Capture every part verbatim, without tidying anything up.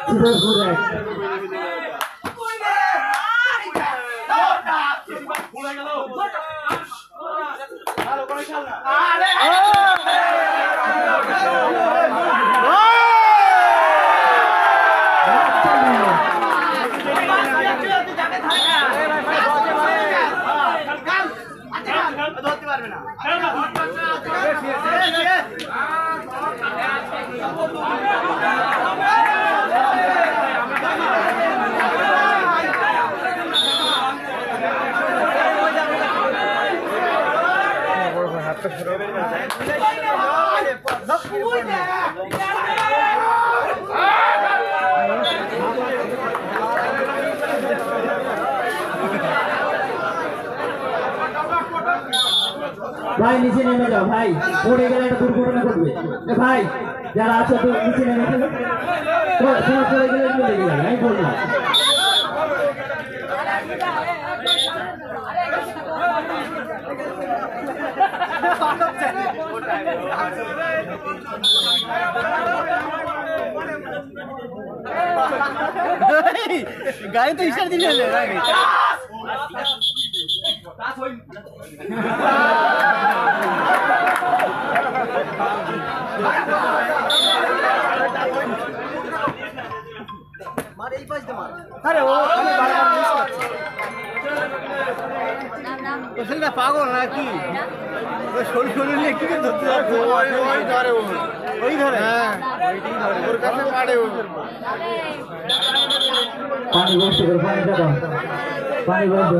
भाई नीचे नेमे जाओ भाई पड़े गেলে একটা দুর্ঘটনা ঘটবে এ ভাই যারা আছো তো নিচে নেমে চলো তো তুমি পড়ে গেলে চলে গেলে আমি বললাম गाड़ी तो इशारा दिले ले मार এই পাশ দে মার আরে ও আমি বারবার মিস করছি নাম নাম ওটা পাগল নাকি ও শরীর শরীর নিয়ে কি ধরতে যাচ্ছে ওই ওই ধরে ও ওই ধরে হ্যাঁ ওইটাই ধরে ওর কাছে পাড়ে ও পানি বসে করে পানি দাও পানি বসে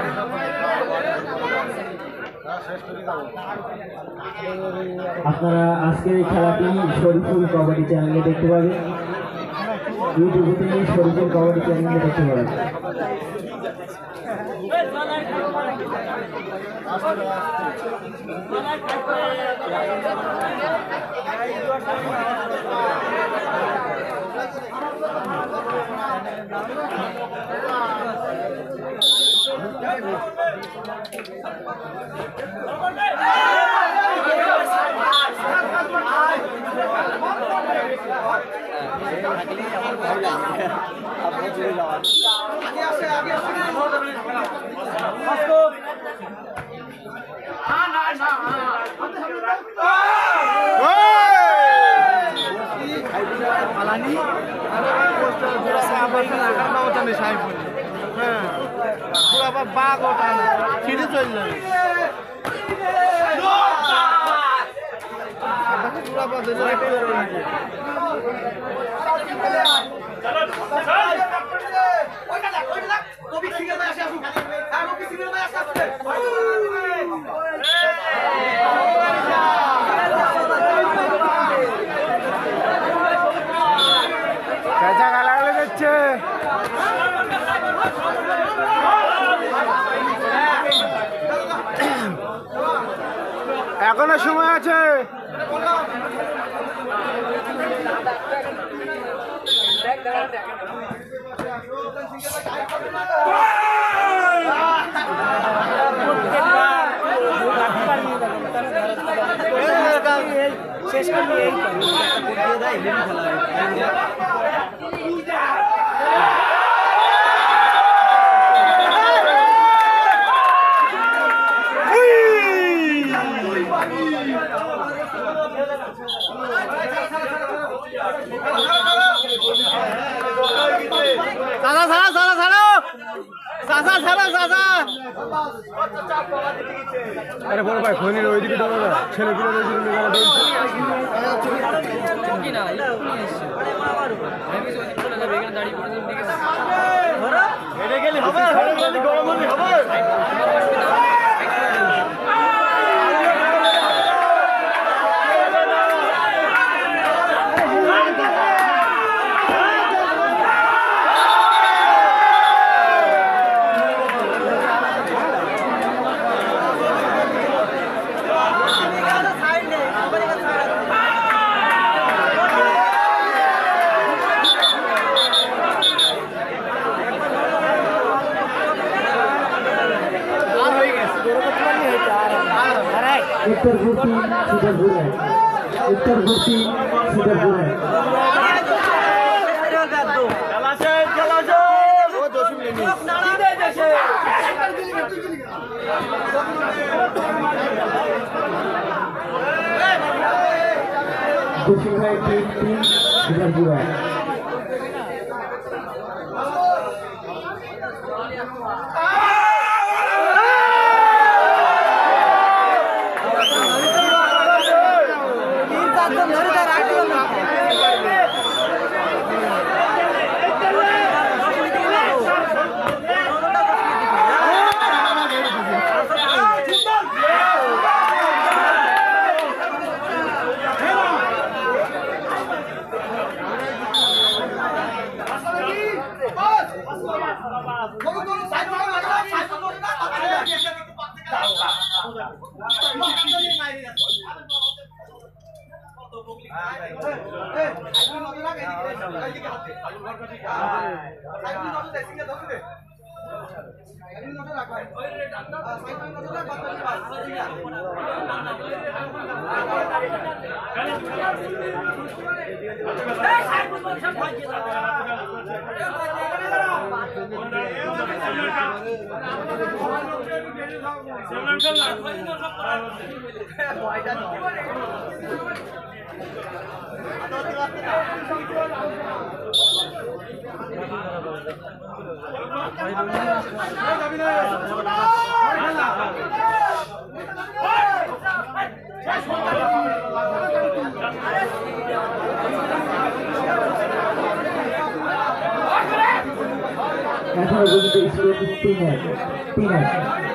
আপনারা আজকের এই খেলাটি শরীফুল কবাডি চ্যানেলে দেখতে পাবেন ইউটিউবে থেকে শরীফুল কবাডি চ্যানেলে দেখতে পাবেন Alani, apa itu nak mau jadi saya pun. Hah, berapa bagus kan? Kiri tu je. Berapa tu je? Kopi single mana siapa? Ah, kopi single mana siapa? कैसा गाला गाले बच्चे এখনো সময় আছে শেষ করে এই দিয়ে দেয় হেভি খেলা সাদা সাদা সাদা সাদা সাদা সাদা সাদা আরে বড় ভাই ফোনের ওইদিকে দাও না ছেলে পিলে ওইদিকে মেলা দাও কি না এখনি এসে আরে মারো আমি ওইদিকে চলে যাবে এখানে দাঁড়িয়ে পড়ে দিকে ধরো এটা গেলে হবে গরম গরম হবে उत्तर गुर्ती सीधा बुरा है उत्तर गुर्ती सीधा बुरा है খুশি ভাই তিন তিন বিকাশপুর এক। এখনো পর্যন্ত স্কুলে তিন এক তিন এক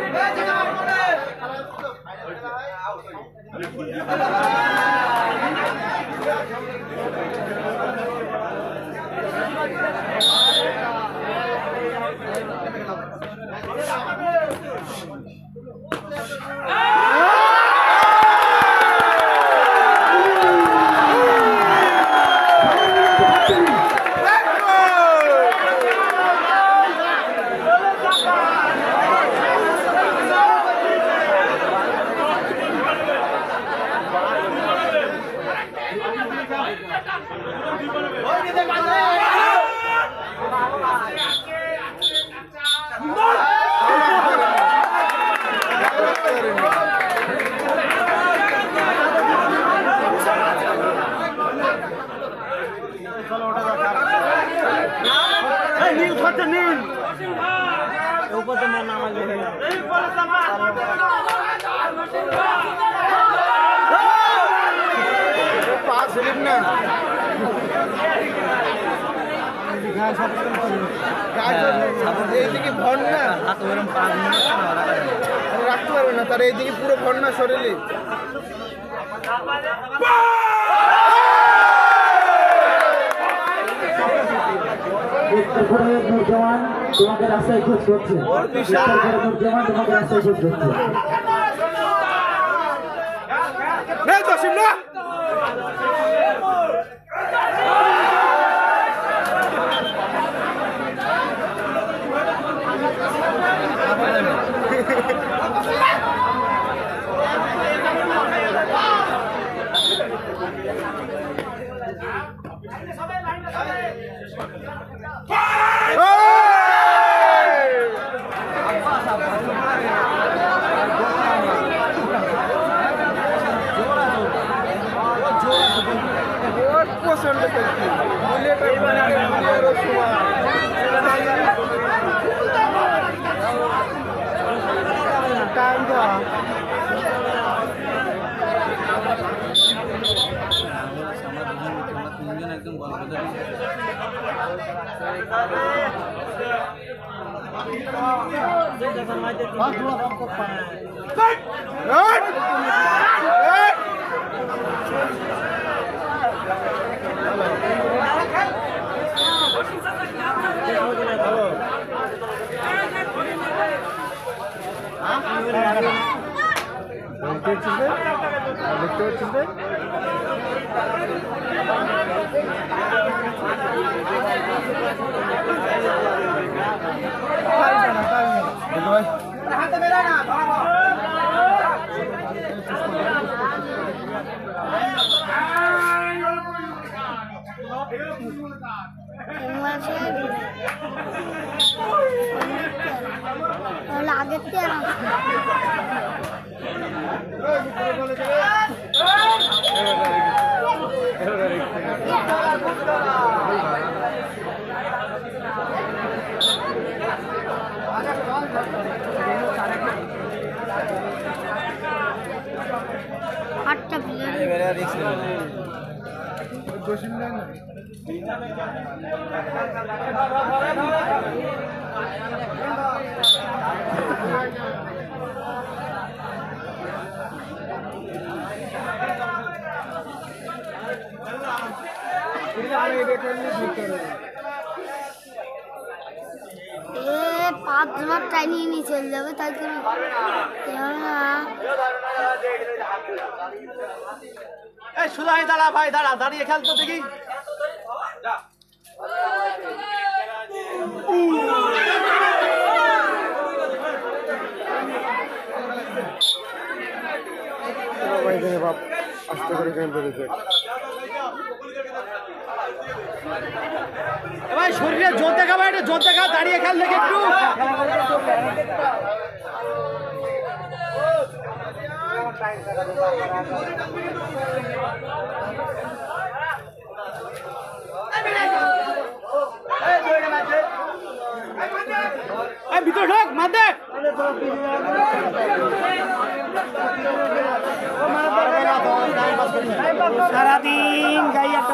এইদিকে ভর না রাখতে পারবে না তার এইদিকে পুরো ভর না শরীরে জওয়ান তোমাকে রাস্তায় খোঁজ করছে জওয়ান তোমাকে রাস্তায় খোঁজ করছে আটটা প্লেয়ার পাঁচ জনের টাইনিয়ে নিয়ে চলে যাবে তাই করে এই সুলাই দাঁড়া ভাই দাঁড়া দাঁড়িয়ে খেল তো দেখি আস্তে করে গেম পেরেছে ভাই শরীরে জোর দেখা ভাই এটা জোর দেখা দাঁড়িয়ে খেল দেখে একটু ভিতর ঢোক মারতে সারাদিন গাই একটা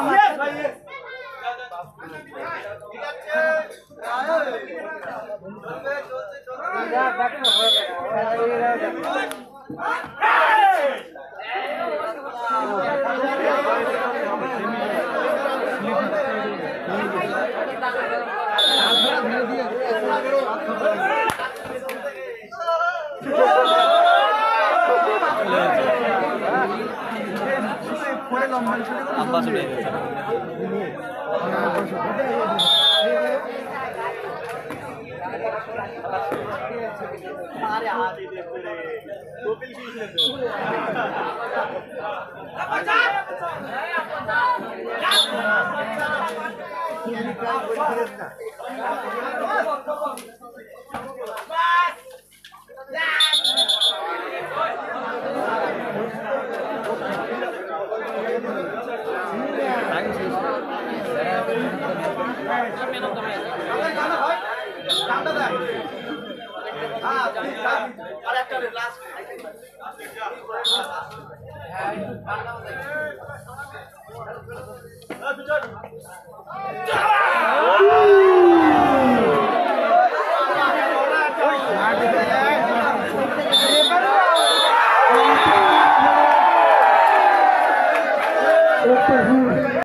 আব্বাস উঠে গেছে আরে হাতি দেখতে রে কপিল কি আর একটা